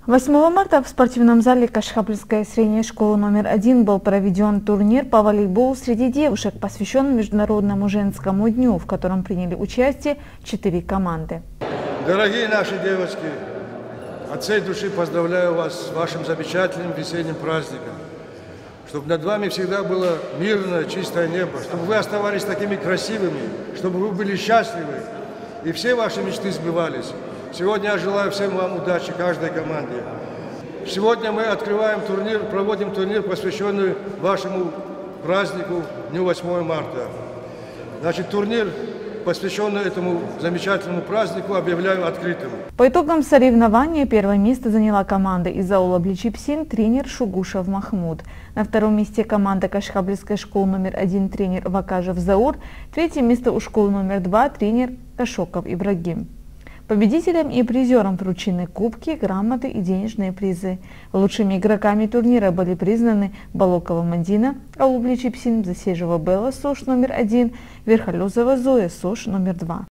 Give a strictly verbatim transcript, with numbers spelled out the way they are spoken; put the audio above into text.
восьмого марта в спортивном зале Кашхабльской средней школы номер один был проведен турнир по волейболу среди девушек, посвященный Международному женскому дню, в котором приняли участие четыре команды. Дорогие наши девочки, от всей души поздравляю вас с вашим замечательным весенним праздником. Чтобы над вами всегда было мирное, чистое небо, чтобы вы оставались такими красивыми, чтобы вы были счастливы и все ваши мечты сбывались. Сегодня я желаю всем вам удачи, каждой команде. Сегодня мы открываем турнир, проводим турнир, посвященный вашему празднику, дню восьмого марта. Значит, турнир, посвященный этому замечательному празднику, объявляю открытым. По итогам соревнования первое место заняла команда из аула Бличипсин, тренер Шугушев Махмуд. На втором месте команда Кашхабльской школы номер один, тренер Вакажев Заур. Третье место у школы номер два, тренер Кашоков Ибрагим. Победителям и призерам вручены кубки, грамоты и денежные призы. Лучшими игроками турнира были признаны Балокова Мандина, аула Бличипсин, Засежева Белла, СОШ номер один, Верхолезова Зоя, СОШ номер два.